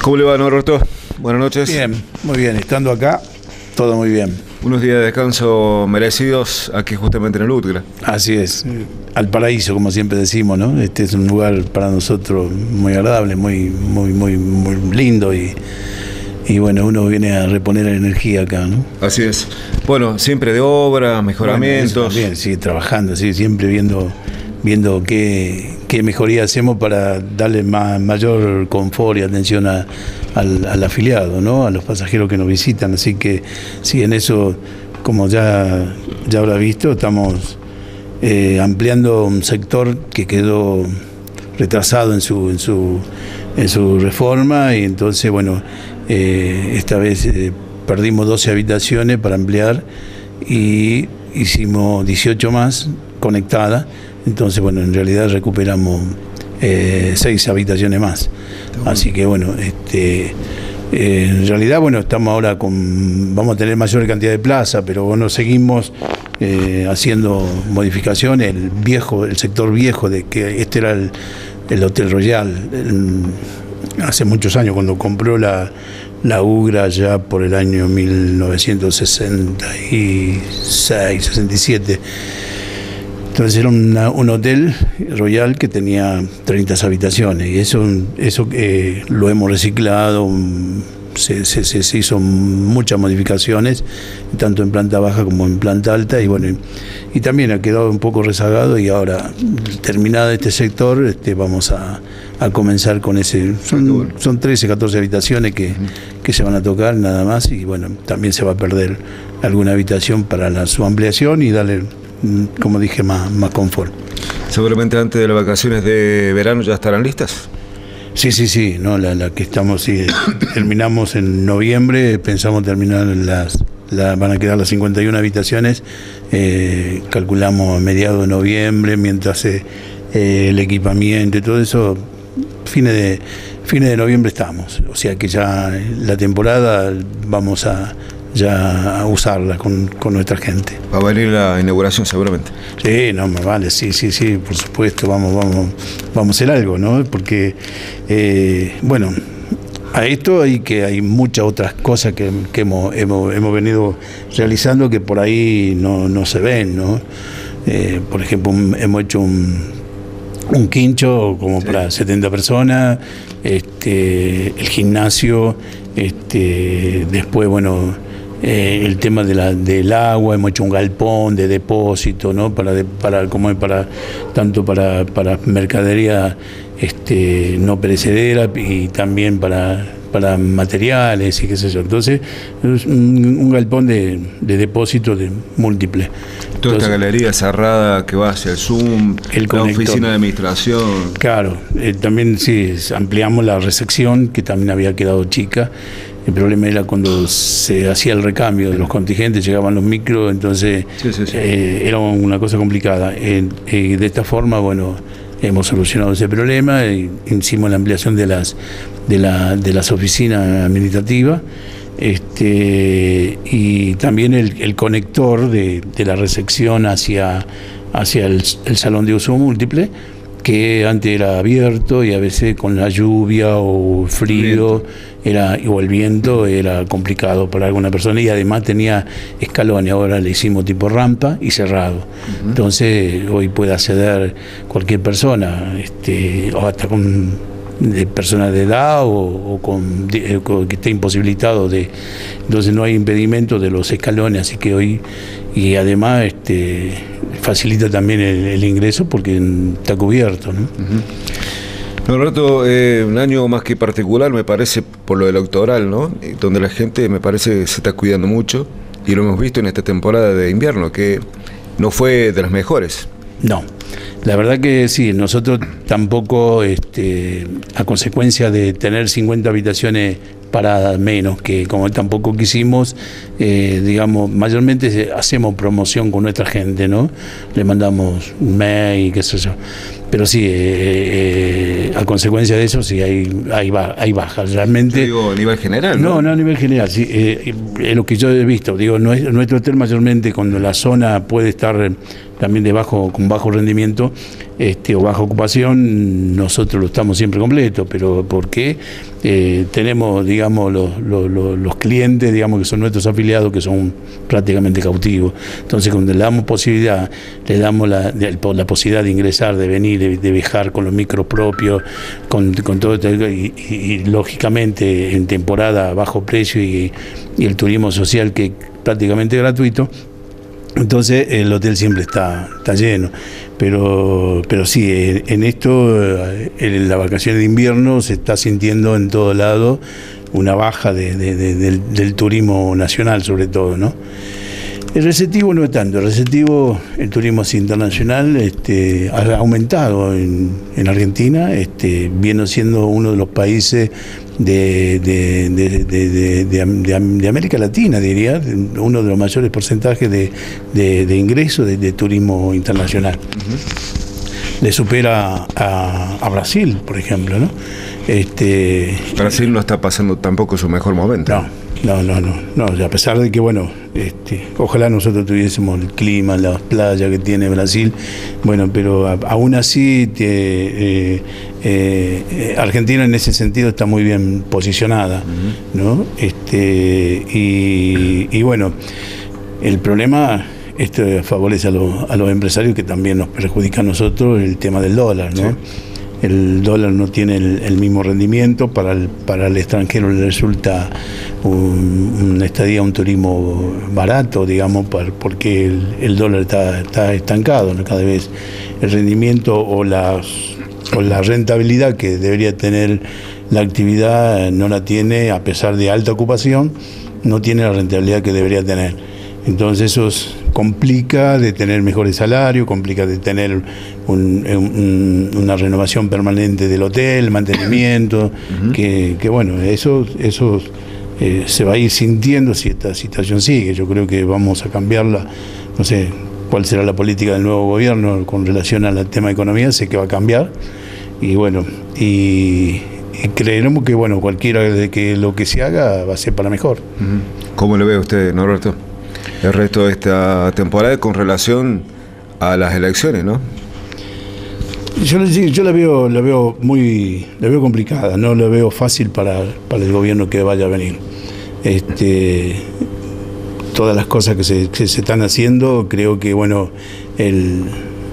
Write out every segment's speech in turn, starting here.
¿Cómo le va, Norberto? Buenas noches. Bien, muy bien. Estando acá, todo muy bien. Unos días de descanso merecidos aquí justamente en el Utgra. Así es, al paraíso, como siempre decimos, ¿no? Este es un lugar para nosotros muy agradable, muy lindo y bueno, uno viene a reponer energía acá, ¿no? Así es. Bueno, siempre de obra, mejoramientos. Bueno, también, sí, trabajando, sí, siempre viendo qué mejoría hacemos para darle mayor confort y atención al afiliado, ¿no? A los pasajeros que nos visitan. Así que sí, en eso, como ya habrá visto, estamos ampliando un sector que quedó retrasado en su reforma, y entonces, bueno, esta vez perdimos 12 habitaciones para ampliar y hicimos 18 más conectadas. Entonces, bueno, en realidad recuperamos 6 habitaciones más. Así que, bueno, en realidad, bueno, estamos ahora vamos a tener mayor cantidad de plazas, pero bueno, seguimos haciendo modificaciones. El sector viejo, de que este era el Hotel Royal, hace muchos años, cuando compró la UGRA, ya por el año 1966, 67. Entonces era un hotel royal que tenía 30 habitaciones, y eso lo hemos reciclado. Se hizo muchas modificaciones, tanto en planta baja como en planta alta, y bueno, y también ha quedado un poco rezagado, y ahora, terminado este sector, vamos a comenzar con ese. Son 13, 14 habitaciones que se van a tocar nada más, y bueno, también se va a perder alguna habitación para su ampliación y darle, como dije, más confort. Seguramente antes de las vacaciones de verano ya estarán listas. Sí, no, la que estamos, sí, terminamos en noviembre, pensamos terminar van a quedar las 51 habitaciones, calculamos a mediados de noviembre, mientras el equipamiento y todo eso, fines de noviembre estamos, o sea que ya la temporada vamos a usarla con nuestra gente. Va a venir la inauguración seguramente. Sí, no, más vale, sí, por supuesto, vamos a hacer algo, ¿no? Porque, bueno, a esto hay muchas otras cosas que hemos venido realizando que por ahí no se ven, ¿no? Por ejemplo, hemos hecho un quincho como para 70 personas, el gimnasio, después, bueno, el tema del agua, hemos hecho un galpón de depósito, ¿no? Tanto para mercadería no perecedera, y también para materiales y qué sé yo. Entonces, es un galpón de depósito de múltiple. Toda esta galería cerrada que va hacia el Zoom, la oficina de administración. Claro, también sí, ampliamos la recepción, que también había quedado chica. El problema era cuando se hacía el recambio de los contingentes, llegaban los micros, entonces era una cosa complicada. De esta forma, bueno, hemos solucionado ese problema, hicimos la ampliación de las oficinas administrativas, y también el conector de la recepción hacia el salón de uso múltiple, que antes era abierto, y a veces con la lluvia o frío o el viento era complicado para alguna persona, y además tenía escalones. Ahora le hicimos tipo rampa y cerrado. Entonces hoy puede acceder cualquier persona, o hasta de personas de edad o que esté imposibilitado entonces no hay impedimento de los escalones, así que hoy, y además facilita también el ingreso porque está cubierto, ¿no? Norberto, un año más que particular, me parece, por lo electoral, ¿no? Donde la gente, me parece, se está cuidando mucho, y lo hemos visto en esta temporada de invierno, que no fue de las mejores. No, la verdad que sí, nosotros tampoco, a consecuencia de tener 50 habitaciones paradas menos, que como tampoco quisimos, digamos, mayormente hacemos promoción con nuestra gente, ¿no? Le mandamos un mail, qué sé yo. Pero sí, a consecuencia de eso, sí, hay bajas. Realmente. Yo digo, a nivel general, ¿no? No, a nivel general, sí. Es lo que yo he visto. Digo, nuestro hotel mayormente, cuando la zona puede estar también con bajo rendimiento o baja ocupación, nosotros lo estamos siempre completo, pero porque tenemos, digamos, los clientes, digamos, que son nuestros afiliados, que son prácticamente cautivos. Entonces, cuando le damos posibilidad, le damos la posibilidad de ingresar, de venir, de viajar con los micros propios, con todo esto, y lógicamente en temporada a bajo precio y el turismo social que es prácticamente gratuito. Entonces el hotel siempre está lleno, pero sí, en esto, en las vacaciones de invierno se está sintiendo en todo lado una baja del turismo nacional, sobre todo, ¿no? El receptivo no es tanto, el turismo internacional ha aumentado en Argentina, viene siendo uno de los países de América Latina, diría, uno de los mayores porcentajes de ingresos de turismo internacional. Le supera a Brasil, por ejemplo, ¿no? Brasil no está pasando tampoco su mejor momento. No, a pesar de que, bueno, ojalá nosotros tuviésemos el clima, las playas que tiene Brasil, bueno, pero aún así Argentina en ese sentido está muy bien posicionada, ¿no? Y bueno, el problema, esto favorece a los empresarios, que también nos perjudica a nosotros, el tema del dólar, ¿no? Sí. El dólar no tiene el mismo rendimiento, para el extranjero le resulta una estadía, un turismo barato, digamos, porque el dólar está estancado, ¿no? Cada vez el rendimiento o la rentabilidad que debería tener la actividad no la tiene, a pesar de alta ocupación, no tiene la rentabilidad que debería tener. Entonces eso complica de tener mejores salarios, complica de tener una renovación permanente del hotel, mantenimiento, que bueno, eso se va a ir sintiendo si esta situación sigue. Yo creo que vamos a cambiarla, no sé cuál será la política del nuevo gobierno con relación al tema de economía, sé que va a cambiar, y bueno, y creeremos que bueno, cualquiera de que lo que se haga va a ser para mejor. ¿Cómo lo ve usted, Norberto, el resto de esta temporada con relación a las elecciones, no? Yo la veo complicada, no la veo fácil para el gobierno que vaya a venir. Todas las cosas que se están haciendo, creo que bueno, el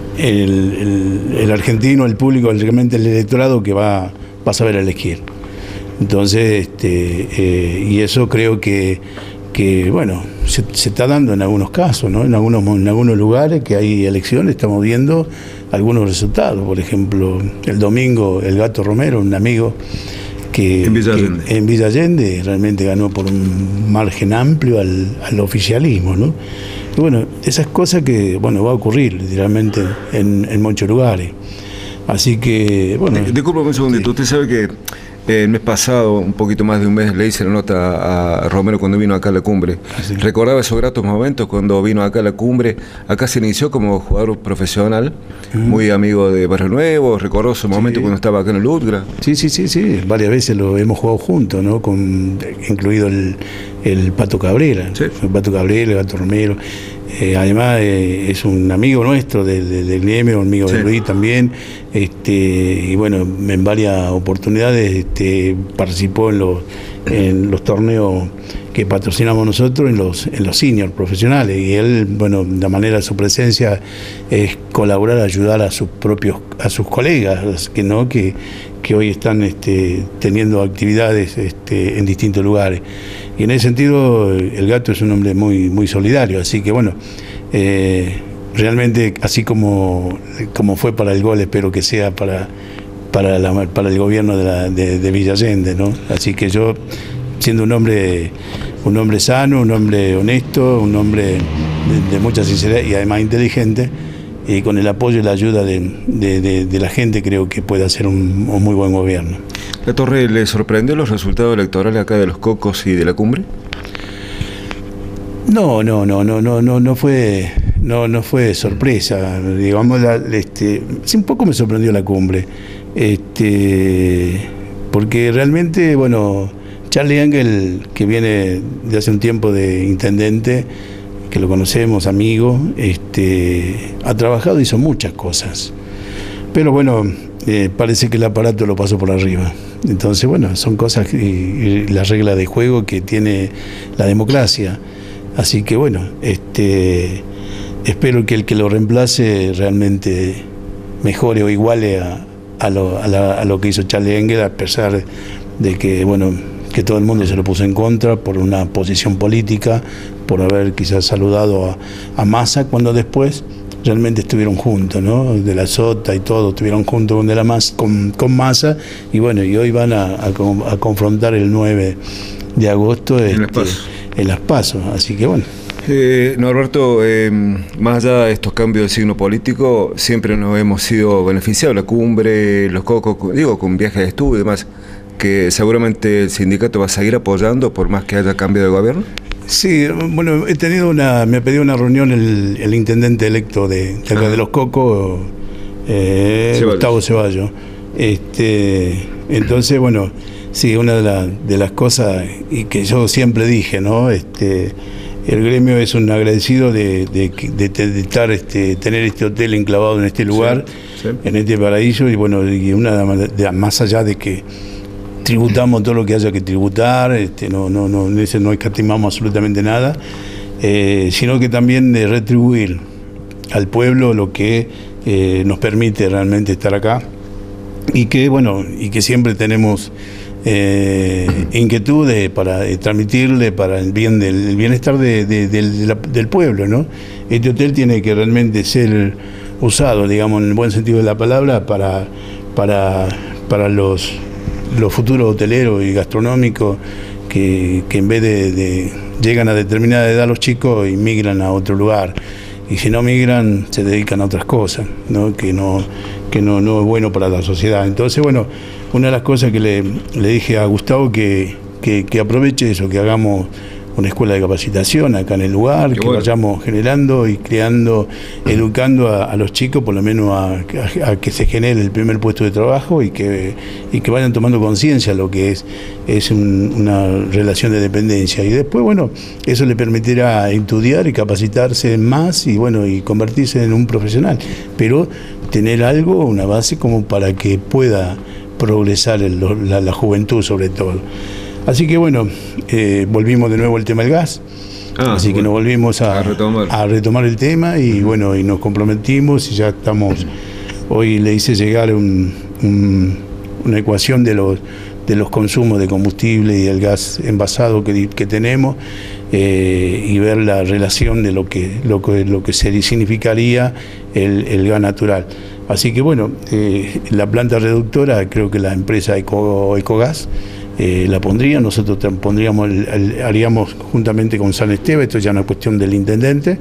argentino, el público, realmente el electorado que va a saber elegir. Entonces, y eso creo que bueno, se está dando en algunos casos, ¿no? En algunos lugares que hay elecciones estamos viendo algunos resultados. Por ejemplo, el domingo el Gato Romero, un amigo en Villa Allende realmente ganó por un margen amplio al oficialismo, ¿no? Y bueno, esas cosas que bueno va a ocurrir realmente en muchos lugares. Así que, bueno... Discúlpame un segundito, sí. Usted sabe que el mes pasado, un poquito más de un mes, le hice la nota a Romero cuando vino acá a la cumbre. Sí. Recordaba esos gratos momentos cuando vino acá a la cumbre. Acá se inició como jugador profesional, muy amigo de Barrio Nuevo. Recordó su momento cuando estaba acá en el Udgra. Sí, varias veces lo hemos jugado juntos, ¿no? Incluido el Pato Cabrera, sí. El Pato Cabrera, el Gato Romero. Además es un amigo nuestro del gremio, un amigo de Luis también, y bueno, en varias oportunidades participó en los torneos que patrocinamos nosotros, en los seniors profesionales, y él, bueno, la manera de su presencia es colaborar, ayudar a sus colegas que hoy están teniendo actividades en distintos lugares. Y en ese sentido el Gato es un hombre muy, muy solidario, así que bueno, realmente así como fue para el gol, espero que sea para el gobierno de Villa Allende, ¿no? Así que yo, siendo un hombre sano, un hombre honesto, un hombre de mucha sinceridad y además inteligente, y con el apoyo y la ayuda de la gente, creo que puede hacer un muy buen gobierno. ¿La Torre le sorprendió los resultados electorales acá de los Cocos y de la cumbre? No fue sorpresa, digamos, sí, un poco me sorprendió la cumbre, porque realmente, bueno, Charlie Ángel, que viene de hace un tiempo de intendente, que lo conocemos, amigo, ha trabajado, hizo muchas cosas. Pero bueno, parece que el aparato lo pasó por arriba. Entonces, bueno, son cosas y la regla de juego que tiene la democracia. Así que bueno, espero que el que lo reemplace realmente mejore o iguale a lo que hizo Charlie Engle, a pesar de que, bueno, que todo el mundo se lo puso en contra por una posición política, por haber quizás saludado a Massa, cuando después realmente estuvieron juntos, ¿no? De la Sota y todo, estuvieron juntos con Massa, y bueno, y hoy van a confrontar el 9 de agosto en las PASO, así que bueno. Norberto, más allá de estos cambios de signo político, siempre nos hemos sido beneficiados, la cumbre, los cocos, digo, con viajes de estudio y demás, que seguramente el sindicato va a seguir apoyando por más que haya cambio de gobierno. Sí, bueno, me ha pedido una reunión el intendente electo de acá de Los Cocos, Gustavo Ceballos. Entonces, bueno, sí, una de las cosas, y que yo siempre dije, ¿no? El gremio es un agradecido de estar, tener este hotel enclavado en este lugar, sí. En este paraíso, y bueno, más allá de que tributamos todo lo que haya que tributar, no escatimamos absolutamente nada, sino que también de retribuir al pueblo lo que nos permite realmente estar acá, y que bueno, y que siempre tenemos inquietudes para transmitirle para el bienestar del pueblo, ¿no? Este hotel tiene que realmente ser usado, digamos, en el buen sentido de la palabra, para los futuros hoteleros y gastronómicos que en vez de llegan a determinada edad los chicos y migran a otro lugar, y si no migran se dedican a otras cosas, ¿no? Que no es bueno para la sociedad. Entonces, bueno, una de las cosas que le dije a Gustavo que aproveche eso, que hagamos una escuela de capacitación acá en el lugar, que vayamos generando y creando, educando a los chicos, por lo menos a que se genere el primer puesto de trabajo, y que vayan tomando conciencia de lo que es una relación de dependencia. Y después, bueno, eso le permitirá estudiar y capacitarse más, y bueno, y convertirse en un profesional. Pero tener algo, una base como para que pueda progresar la juventud sobre todo. Así que bueno, volvimos de nuevo al tema del gas, así que nos volvimos a retomar el tema, y bueno, y nos comprometimos, y ya estamos, hoy le hice llegar una ecuación de los consumos de combustible y el gas envasado que tenemos, y ver la relación de lo que significaría el gas natural. Así que bueno, la planta reductora, creo que la empresa Ecogas la pondría, nosotros haríamos juntamente con San Esteban, esto ya es una cuestión del intendente,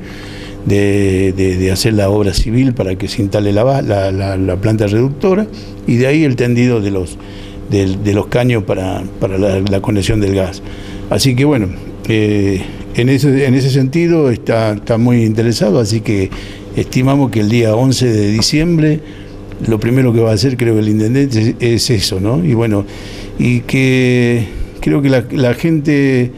de hacer la obra civil para que se instale la planta reductora, y de ahí el tendido de los caños para la conexión del gas. Así que bueno, en ese sentido está muy interesado, así que estimamos que el día 11 de diciembre lo primero que va a hacer, creo, el intendente es eso, ¿no? Y bueno, y que creo que la gente,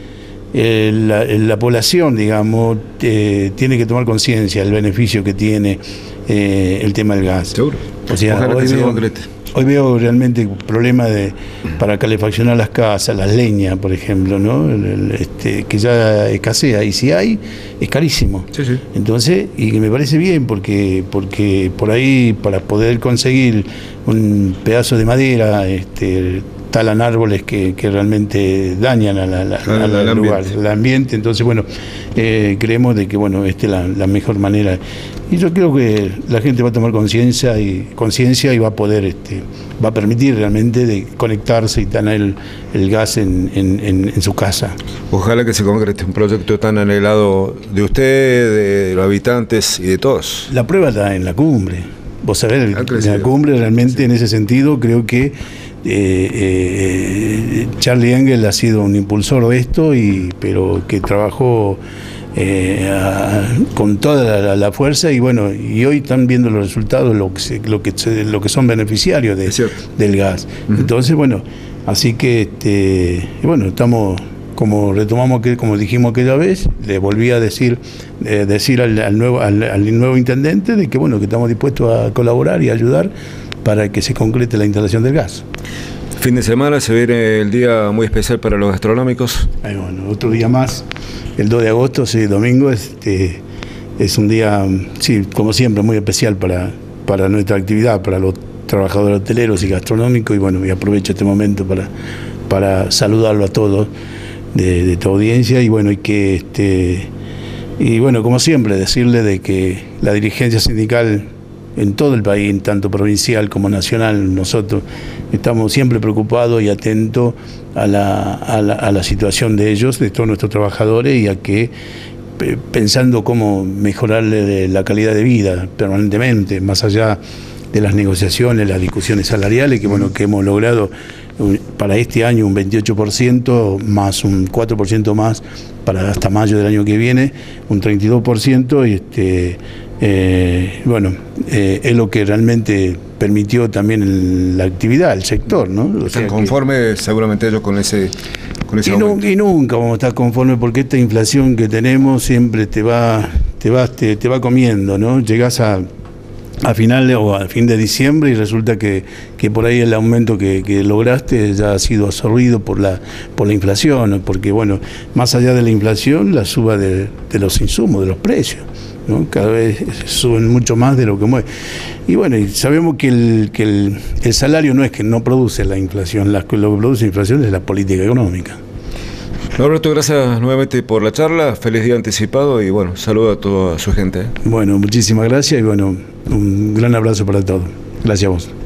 la población, digamos, tiene que tomar conciencia del beneficio que tiene el tema del gas. Seguro. O sea, hoy veo realmente problemas para calefaccionar las casas, las leñas, por ejemplo, ¿no? Que ya escasea, y si hay, es carísimo. Sí, sí. Entonces, y que me parece bien, porque por ahí, para poder conseguir un pedazo de madera, talan árboles que realmente dañan al lugar, al ambiente. Entonces, bueno, creemos de que bueno, esta es la mejor manera. Y yo creo que la gente va a tomar conciencia y va a poder, va a permitir realmente de conectarse y tener el gas en su casa. Ojalá que se concrete un proyecto tan anhelado de usted, de los habitantes y de todos. La prueba está en la cumbre. Vos sabés, en la cumbre realmente, en ese sentido, creo que Charlie Engle ha sido un impulsor de esto, pero que trabajó con toda la fuerza, y bueno, y hoy están viendo los resultados, lo que son beneficiarios del gas. Entonces, bueno, así que bueno, estamos como retomamos, como dijimos aquella vez, le volví a decir al nuevo intendente de que bueno, que estamos dispuestos a colaborar y ayudar para que se concrete la instalación del gas. Fin de semana, se viene el día muy especial para los gastronómicos. Bueno, otro día más, el 2 de agosto, sí, domingo, es un día, sí, como siempre, muy especial para nuestra actividad, para los trabajadores hoteleros y gastronómicos, y bueno, y aprovecho este momento para saludarlo a todos de tu audiencia, y bueno, y bueno, como siempre, decirle de que la dirigencia sindical en todo el país, tanto provincial como nacional, nosotros estamos siempre preocupados y atentos a la situación de ellos, de todos nuestros trabajadores, y a que pensando cómo mejorarle la calidad de vida permanentemente, más allá de las negociaciones, las discusiones salariales, que bueno, que hemos logrado para este año un 28%, más un 4% más para hasta mayo del año que viene, un 32%, y bueno, es lo que realmente permitió también la actividad, el sector, ¿no? ¿Están conformes seguramente ellos con ese aumento? Y nunca vamos a estar conformes, porque esta inflación que tenemos siempre te va comiendo, ¿no? Llegás a final o a fin de diciembre y resulta que por ahí el aumento que lograste ya ha sido absorbido por la inflación, porque bueno, más allá de la inflación, la suba de los insumos, de los precios, ¿no? Cada vez suben mucho más de lo que mueve. Y bueno, y sabemos que el salario no es que no produce la inflación, lo que produce la inflación es la política económica. Norberto, gracias nuevamente por la charla, feliz día anticipado y bueno, saludo a toda su gente. Bueno, muchísimas gracias y bueno, un gran abrazo para todos. Gracias a vos.